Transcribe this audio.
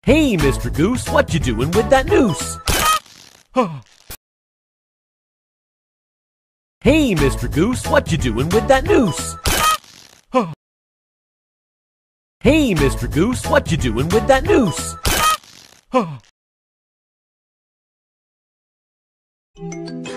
Hey, Mr. Goose, what you doing with that noose? Hey, Mr. Goose, what you doing with that noose? Hey, Mr. Goose, what you doing with that noose?